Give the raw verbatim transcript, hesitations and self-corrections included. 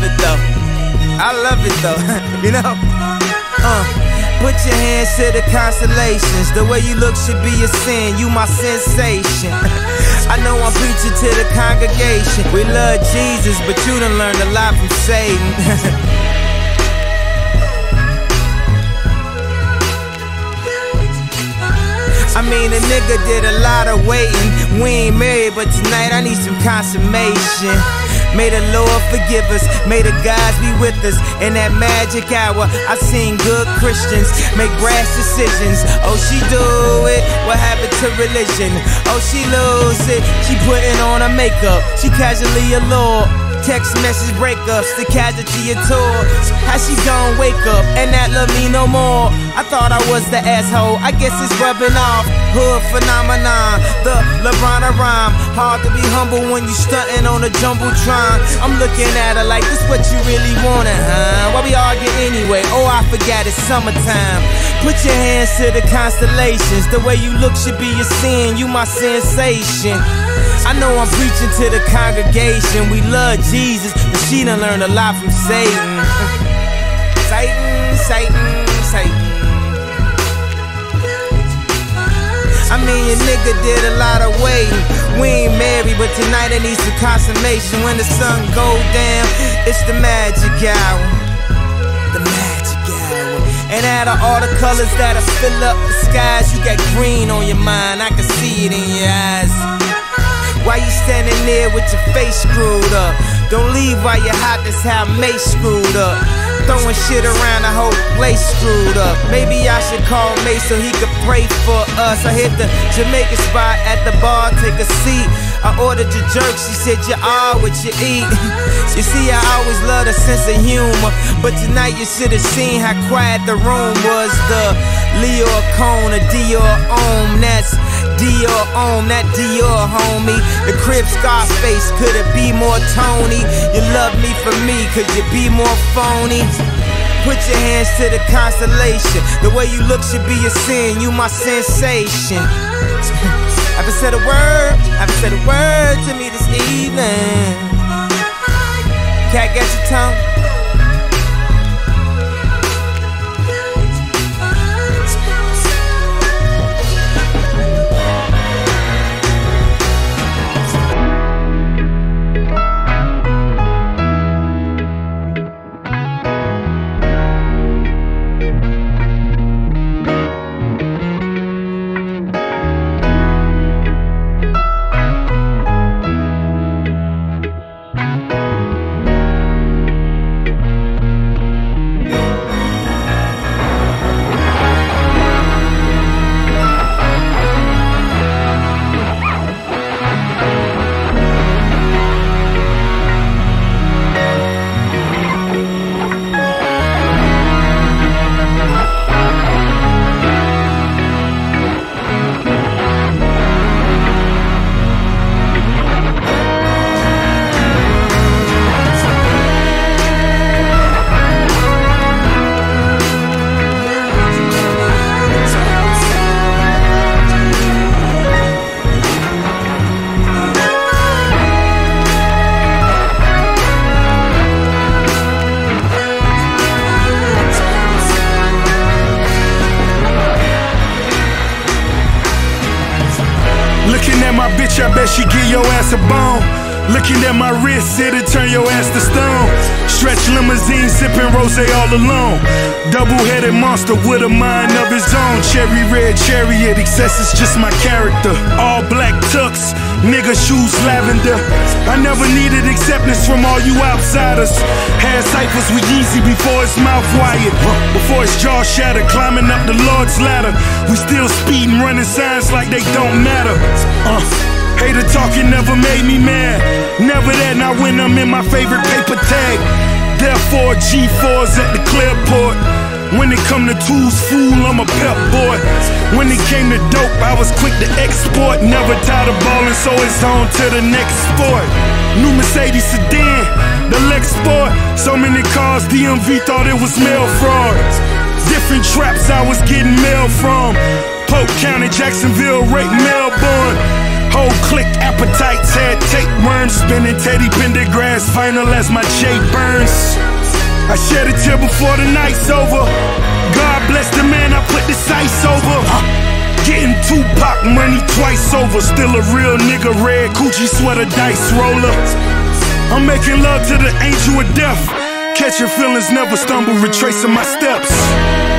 it though. I love it though. You know? Uh, put your hands to the constellations. The way you look should be a sin. You my sensation. I know I'm preaching to the congregation. We love Jesus, but you done learned a lot from Satan. I mean, a nigga did a lot of waiting. We ain't married, but tonight I need some consummation. May the Lord forgive us, may the gods be with us. In that magic hour, I've seen good Christians make brash decisions. Oh, she do it, what happened to religion? Oh, she lose it, she putting on her makeup. She casually allured. Text message breakups, the casualty of tour. How she gon' wake up and not love me no more? I thought I was the asshole, I guess it's rubbing off. Hood phenomenon, the LeBron of rhyme. Hard to be humble when you stuntin' on a jumbotron. I'm looking at her like, this what you really wanted, huh? Why we argue anyway? Oh, I forgot it's summertime. Put your hands to the constellations. The way you look should be a sin, you my sensation. I know I'm preaching to the congregation. We love Jesus, but she done learned a lot from Satan. Satan, Satan, Satan. I mean, your nigga did a lot of waiting. We ain't married, but tonight I need some consummation. When the sun go down, it's the magic hour. The magic hour. And out of all the colors that'll fill up the skies, you got green on your mind, I can see it in your eyes. Why you standing there with your face screwed up? Don't leave while you're hot, that's how Mace screwed up. Throwing shit around, the whole place screwed up. Maybe I should call Mace so he could pray for us. I hit the Jamaican spot at the bar, take a seat. I ordered your jerk, she said you are what you eat. You see, I always love a sense of humor, but tonight you should have seen how quiet the room was. The Leo Cone, a Dior Om, that's Dior Om, that Dior homie. The Crib Scarface, could it be more Tony? You love me for me, could you be more phony? Put your hands to the constellation. The way you look should be a sin, you my sensation. Haven't said a word, haven't said a word to me this evening. Cat, got your tongue? Looking at my bitch, I bet she give your ass a bone. Looking at my wrist, it'll turn your ass to stone. Stretch limousine, sipping rosé all alone. Double-headed monster with a mind of his own. Cherry red chariot, excess is just my character. All black tux, nigga shoes lavender. I never needed acceptance from all you outsiders. Had ciphers with Yeezy before his mouth wired. Before his jaw shattered, climbing up the Lord's ladder. We still speeding, running signs like they don't matter. Uh. Hater talking never made me mad. Never that, not when I'm in my favorite paper tag. Therefore, G fours at the Clearport. When it come to tools, fool, I'm a pep boy. When it came to dope, I was quick to export. Never tired of ballin', so it's on to the next sport. New Mercedes sedan, the Lex Sport. So many cars, D M V thought it was mail fraud. Different traps I was getting mail from. Polk County, Jacksonville, Rake, Melbourne. Whole click appetites had tapeworms, spinning Teddy Pendergrass vinyl as my J burns. I shed a tear before the night's over. God bless the man I put the sights over. Getting Tupac money twice over. Still a real nigga, red Gucci sweater dice roller. I'm making love to the angel of death. Catching feelings, never stumble, retracing my steps.